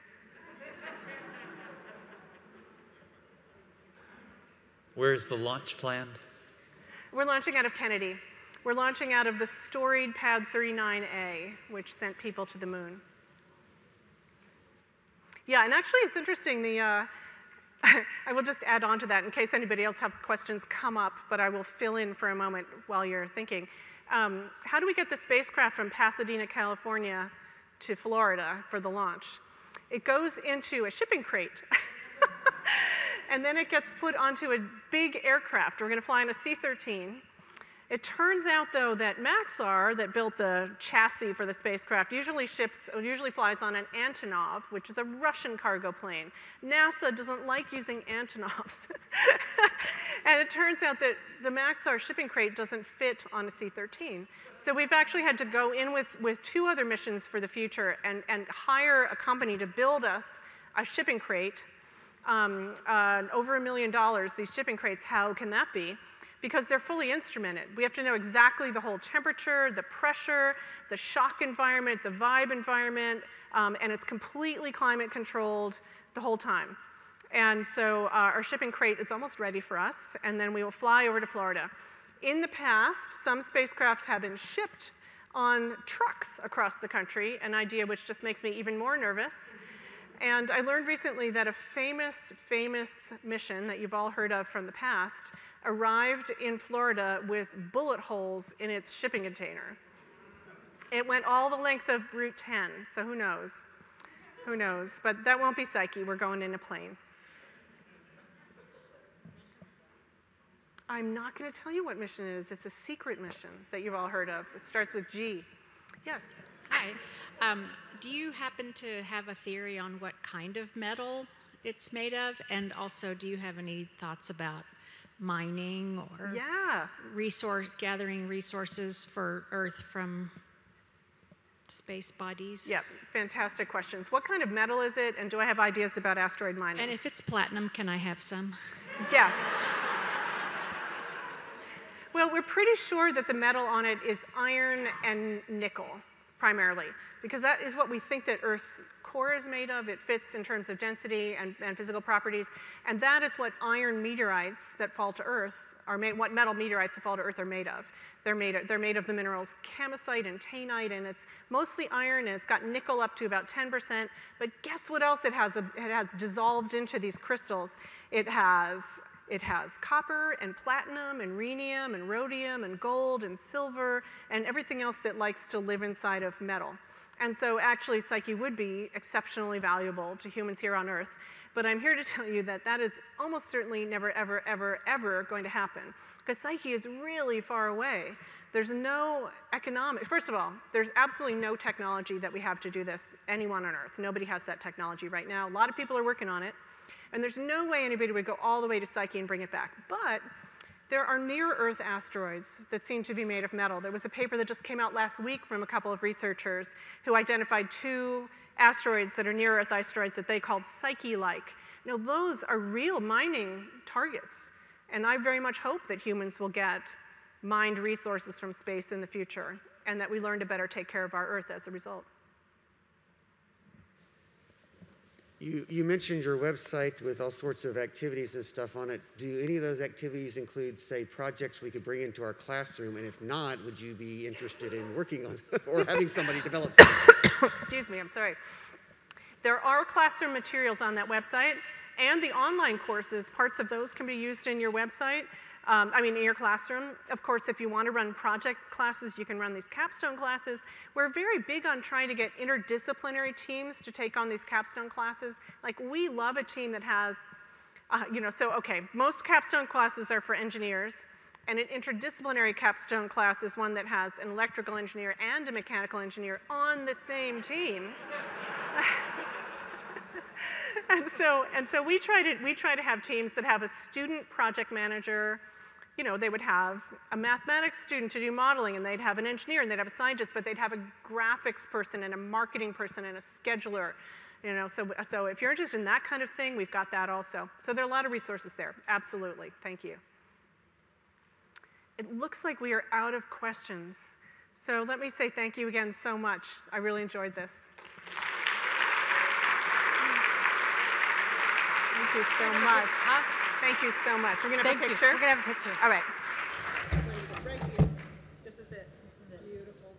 Where is the launch planned? We're launching out of Kennedy. We're launching out of the storied Pad 39A, which sent people to the moon. Yeah, and actually it's interesting, I will just add on to that in case anybody else has questions come up, but I will fill in for a moment while you're thinking. How do we get the spacecraft from Pasadena, California to Florida for the launch? It goes into a shipping crate. And then it gets put onto a big aircraft. We're gonna fly on a C-13. It turns out, though, that Maxar, that built the chassis for the spacecraft, usually flies on an Antonov, which is a Russian cargo plane. NASA doesn't like using Antonovs. And it turns out that the Maxar shipping crate doesn't fit on a C-13. So we've actually had to go in with two other missions for the future and hire a company to build us a shipping crate. Over $1 million, these shipping crates, how can that be? Because they're fully instrumented. We have to know exactly the whole temperature, the pressure, the shock environment, the vibe environment, and it's completely climate controlled the whole time. And so our shipping crate is almost ready for us, and then we will fly over to Florida. In the past, some spacecrafts have been shipped on trucks across the country, an idea which just makes me even more nervous. And I learned recently that a famous mission that you've all heard of from the past arrived in Florida with bullet holes in its shipping container. It went all the length of Route 10, so who knows? Who knows? But that won't be Psyche. We're going in a plane. I'm not going to tell you what mission it is. It's a secret mission that you've all heard of. It starts with G. Yes? Hi. Do you happen to have a theory on what kind of metal it's made of? And also, do you have any thoughts about mining or gathering resources for Earth from space bodies? Yeah, fantastic questions. What kind of metal is it, and do I have ideas about asteroid mining? And if it's platinum, can I have some? Yes. Well, we're pretty sure that the metal on it is iron and nickel, primarily, because that is what we think that Earth's core is made of. It fits in terms of density and physical properties, and that is what iron meteorites that fall to Earth are made, what metal meteorites that fall to Earth are made of. They're made of the minerals camosite and taenite, and it's mostly iron, and it's got nickel up to about 10%, but guess what else it has? It has dissolved into these crystals. It has copper and platinum and rhenium and rhodium and gold and silver and everything else that likes to live inside of metal. And so actually Psyche would be exceptionally valuable to humans here on Earth. But I'm here to tell you that that is almost certainly never, ever, ever, ever going to happen, because Psyche is really far away. There's no economic, first of all, there's absolutely no technology that we have to do this, anyone on Earth. Nobody has that technology right now. A lot of people are working on it. And there's no way anybody would go all the way to Psyche and bring it back. But there are near-Earth asteroids that seem to be made of metal. There was a paper that just came out last week from a couple of researchers who identified 2 asteroids that are near-Earth asteroids that they called Psyche-like. Now, those are real mining targets. And I very much hope that humans will get mined resources from space in the future, and that we learn to better take care of our Earth as a result. You mentioned your website with all sorts of activities and stuff on it. Do any of those activities include, say, projects we could bring into our classroom? And if not, would you be interested in working on or having somebody develop something? Excuse me, I'm sorry. There are classroom materials on that website, and the online courses, parts of those can be used in your website. In your classroom. Of course, if you want to run project classes, you can run these capstone classes. We're very big on trying to get interdisciplinary teams to take on these capstone classes. Like, we love a team that has, most capstone classes are for engineers, and an interdisciplinary capstone class is one that has an electrical engineer and a mechanical engineer on the same team. And so we try to have teams that have a student project manager. You know, they would have a mathematics student to do modeling, and they'd have an engineer, and they'd have a scientist, but they'd have a graphics person and a marketing person and a scheduler. You know, so if you're interested in that kind of thing, we've got that also. So there are a lot of resources there. Absolutely. Thank you. It looks like we are out of questions. So let me say thank you again so much. I really enjoyed this. Thank you so much. Thank you so much. We're going to have a picture? We're going to have a picture. All right. Right here. This is it. Beautiful.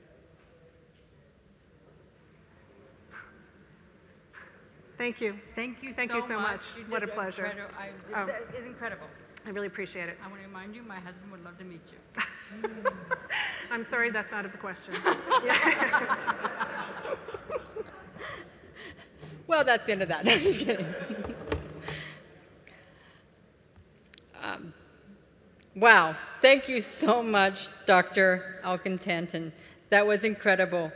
Thank you. Thank you so much. What a pleasure. It's incredible. I really appreciate it. I want to remind you, my husband would love to meet you. I'm sorry, that's out of the question. Well, that's the end of that. No, I'm just kidding. Wow, thank you so much, Dr. Elkin-Tanton. That was incredible.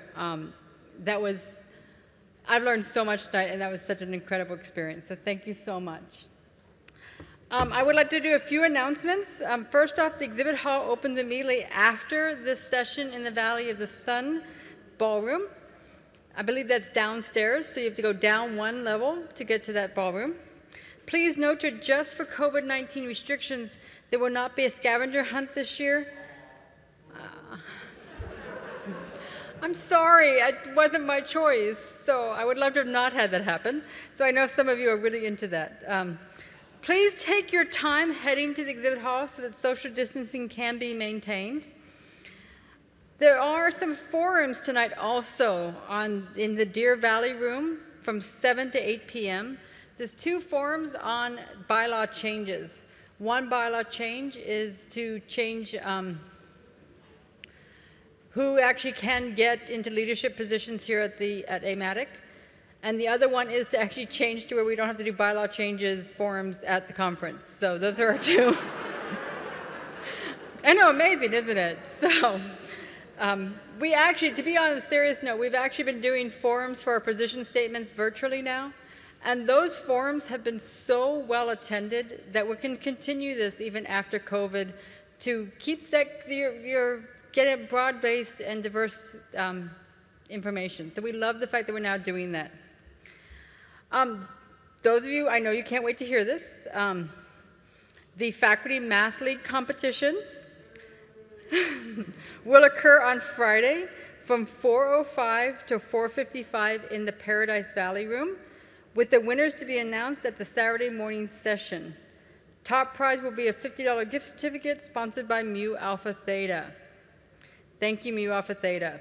I've learned so much tonight, and that was such an incredible experience, so thank you so much. I would like to do a few announcements. First off, the exhibit hall opens immediately after this session in the Valley of the Sun ballroom. I believe that's downstairs, so you have to go down 1 level to get to that ballroom. Please note to adjust for COVID-19 restrictions, there will not be a scavenger hunt this year. I'm sorry, it wasn't my choice, so I would love to have not had that happen. So I know some of you are really into that. Please take your time heading to the exhibit hall so that social distancing can be maintained. There are some forums tonight also in the Deer Valley room from 7 to 8 p.m. There's 2 forums on bylaw changes. One bylaw change is to change who actually can get into leadership positions here at AMATIC. And the other one is to actually change to where we don't have to do bylaw changes, forums at the conference. So those are our two. I know, amazing, isn't it? So we actually, to be on a serious note, we've actually been doing forums for our position statements virtually now. And those forums have been so well attended that we can continue this even after COVID to keep that get broad-based and diverse information. So we love the fact that we're now doing that. Those of you, I know you can't wait to hear this. The Faculty Math League competition will occur on Friday from 4:05 to 4:55 in the Paradise Valley Room, with the winners to be announced at the Saturday morning session. Top prize will be a $50 gift certificate sponsored by Mu Alpha Theta. Thank you, Mu Alpha Theta.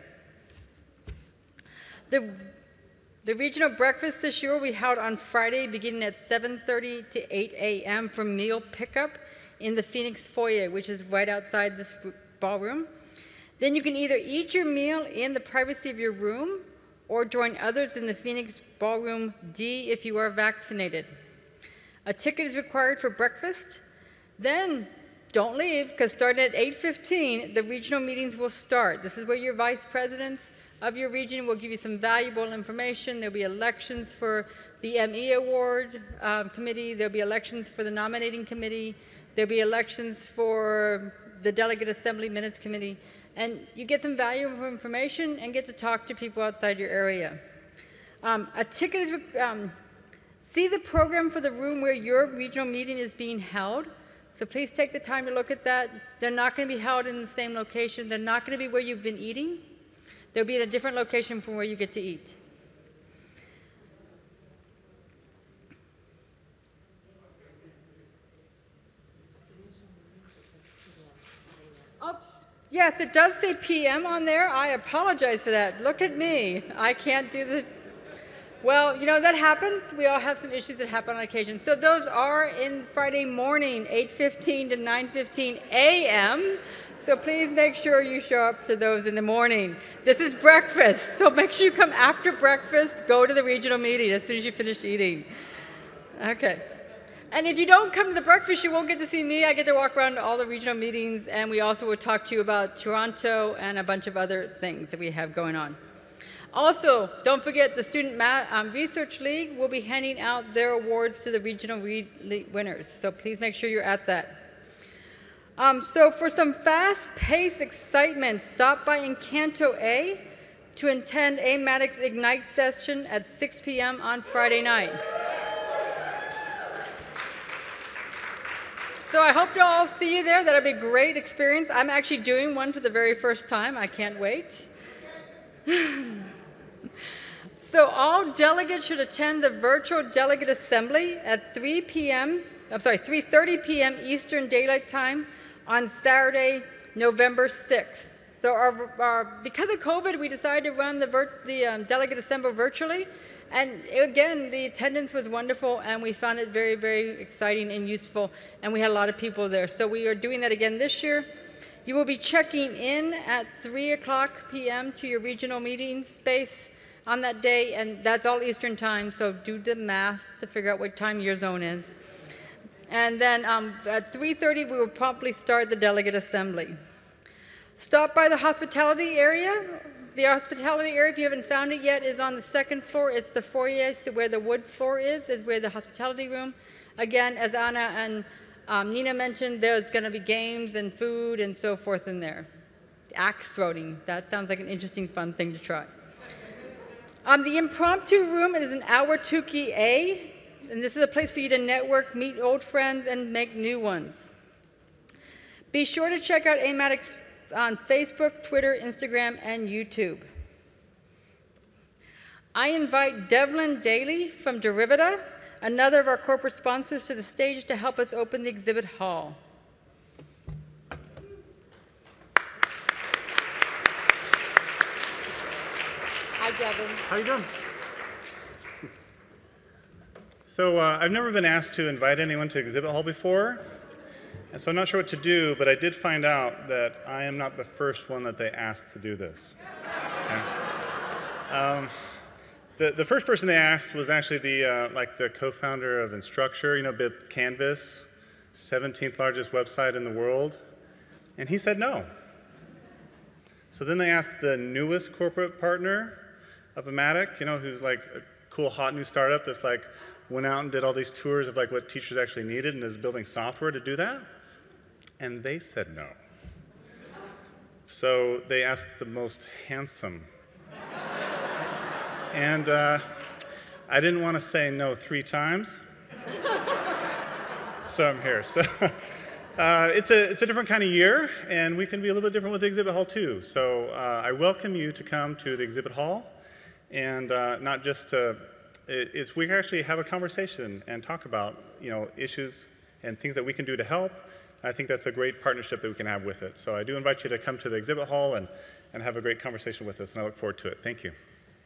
The regional breakfast this year will be held on Friday beginning at 7:30 to 8 a.m. for meal pickup in the Phoenix foyer, which is right outside this ballroom. Then you can either eat your meal in the privacy of your room or join others in the Phoenix Ballroom D if you are vaccinated. A ticket is required for breakfast. Then don't leave, because starting at 8:15, the regional meetings will start. This is where your vice presidents of your region will give you some valuable information. There'll be elections for the ME Award committee. There'll be elections for the nominating committee. There'll be elections for the Delegate Assembly Minutes Committee. And you get some valuable information and get to talk to people outside your area. A ticket is, see the program for the room where your regional meeting is being held. So please take the time to look at that. They're not going to be held in the same location. They're not going to be where you've been eating. They'll be in a different location from where you get to eat. Oops. Yes, it does say PM on there. I apologize for that. Look at me. I can't do the... Well, you know, that happens. We all have some issues that happen on occasion. So those are in Friday morning, 8:15 to 9:15 a.m. So please make sure you show up to those in the morning. This is breakfast, so make sure you come after breakfast, go to the regional meeting as soon as you finish eating. Okay. And if you don't come to the breakfast, you won't get to see me. I get to walk around to all the regional meetings, and we also will talk to you about Toronto and a bunch of other things that we have going on. Also, don't forget the Student Research League will be handing out their awards to the regional winners, so please make sure you're at that. So for some fast-paced excitement, stop by Encanto A to attend AMATIC's Ignite session at 6 p.m. on Friday night. So I hope to all see you there. That'll be a great experience. I'm actually doing one for the very first time. I can't wait. So all delegates should attend the virtual delegate assembly at 3:30 p.m. Eastern Daylight Time on Saturday, November 6th. So because of COVID, we decided to run the delegate assembly virtually. And again, the attendance was wonderful, and we found it very, very exciting and useful, and we had a lot of people there. So we are doing that again this year. You will be checking in at 3:00 p.m. to your regional meeting space on that day, and that's all Eastern time, so do the math to figure out what time your zone is. And then at 3:30, we will promptly start the delegate assembly. Stop by the hospitality area. The hospitality area, if you haven't found it yet, is on the second floor. It's the foyer, so where the wood floor is where the hospitality room. Again, as Anna and Nina mentioned, there's going to be games and food and so forth in there. Axe throwing, that sounds like an interesting, fun thing to try. The impromptu room is in Ahwatukee A, and this is a place for you to network, meet old friends, and make new ones. Be sure to check out AMATIC on Facebook, Twitter, Instagram, and YouTube. I invite Devlin Daly from Derivita, another of our corporate sponsors, to the stage to help us open the exhibit hall. Hi, Devlin. How you doing? So I've never been asked to invite anyone to exhibit hall before, and so I'm not sure what to do, but I did find out that I am not the first one that they asked to do this. Okay? The first person they asked was actually the co-founder of Instructure, you know, built Canvas, 17th largest website in the world, and he said no. So then they asked the newest corporate partner of Amatic, you know, who's like a cool, hot new startup that's like went out and did all these tours of like what teachers actually needed and is building software to do that, and they said no. So they asked the most handsome. And I didn't want to say no 3 times, so I'm here. So it's a different kind of year, and we can be a little bit different with the exhibit hall too. So I welcome you to come to the exhibit hall, and not just to, we can actually have a conversation and talk about, you know, issues and things that we can do to help. I think that's a great partnership that we can have with it. So I do invite you to come to the exhibit hall and have a great conversation with us, and I look forward to it. Thank you.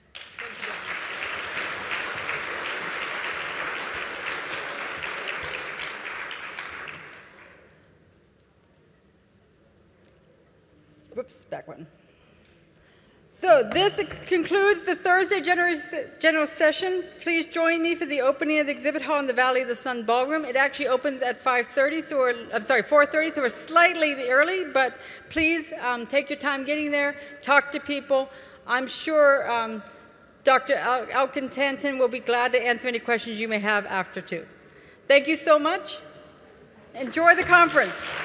Whoops, back one. So this concludes the Thursday general session. Please join me for the opening of the exhibit hall in the Valley of the Sun Ballroom. It actually opens at 5:30, so 4:30, so we're slightly early, but please take your time getting there, talk to people. I'm sure Dr. Elkin Tanton will be glad to answer any questions you may have after too. Thank you so much. Enjoy the conference.